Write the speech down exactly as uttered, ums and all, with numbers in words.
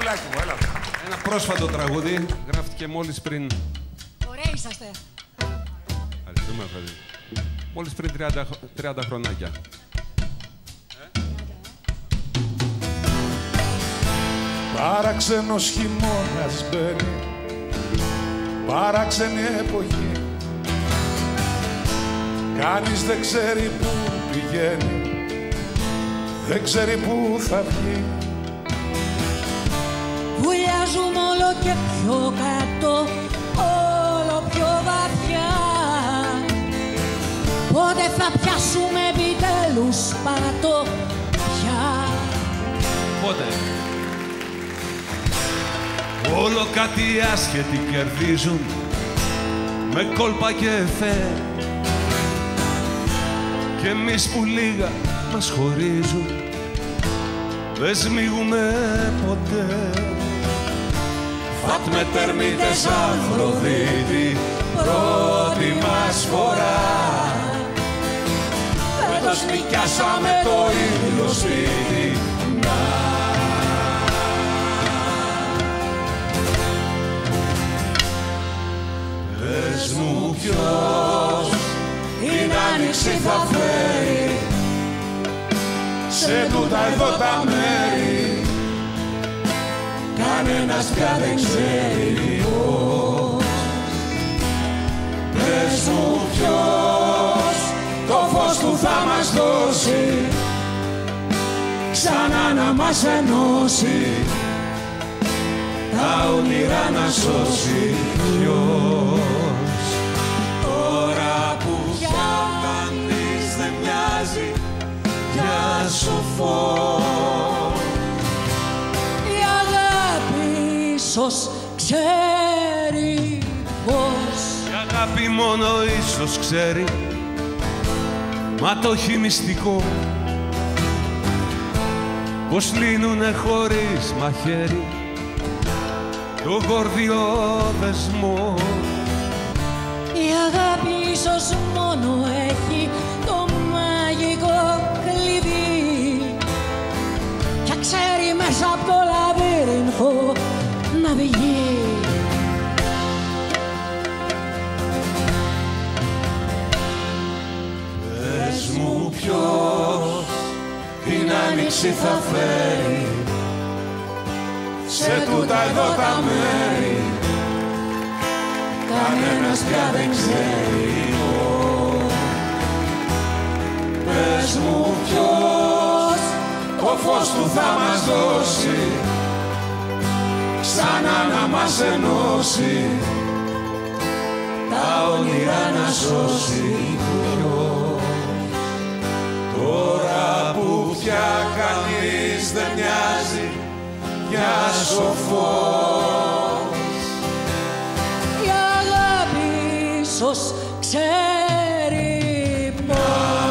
πουλάκι μου, έλα. Ένα πρόσφατο τραγούδι, γράφτηκε μόλις πριν... Ωραίοι είσαστε. Ευχαριστούμε, ευχαριστούμε. Μόλις πριν τριάντα χρονάκια. Ε? Παράξενος χειμώνας μπαίνει, παράξενη εποχή. Κανείς δεν ξέρει πού πηγαίνει, δεν ξέρει πού θα βγει. Βουλιάζουμε όλο και πιο κάτω, όλο πιο βαθιά. Πότε θα πιάσουμε επιτέλους πάτο πια? Πότε? Όλο κάτι άσχετοι κερδίζουν με κόλπα και εφέ, κι εμείς που λίγα μας χωρίζουν δεν σμίγουμε ποτέ. Φάτμε τερμίτες Αφροδίτη, πρώτη μας φορά. Φέτος νοικιάσαμε το ίδιο σπίτι. Πες μου ποιος την άνοιξη θα φέρει σε τούτα εδώ τα μέρη. Κανένας πια δεν ξέρει πώς. Πες μου ποιος το φως του θα μας δώσει, ξανά να μας ενώσει, τα όνειρα να σώσει. Ποιος? Τώρα που πια κανείς δεν μοιάζει για σοφό, η αγάπη ίσως ξέρει πώς. Η αγάπη μόνο ίσως ξέρει, μα το έχει μυστικό, πως λύνουνε χωρίς μαχαίρι το γορδιό δεσμό. Η αγάπη ίσως μόνο έχει το μαγικό κλειδί και ξέρει μέσα από το λαβύρινθο να βγει. Πες μου ποιος την άνοιξη θα φέρει σε τούτα εδώ τα μέρη. Κανένας πια δεν ξέρει πώς. Πες μου ποιος το φως του θα μας δώσει, ξανά να μας ενώσει, τα όνειρα να σώσει. Ποιος? Τώρα που πια κανείς δεν μοιάζει για σοφός, Η αγάπη ίσως ξέρει πώς.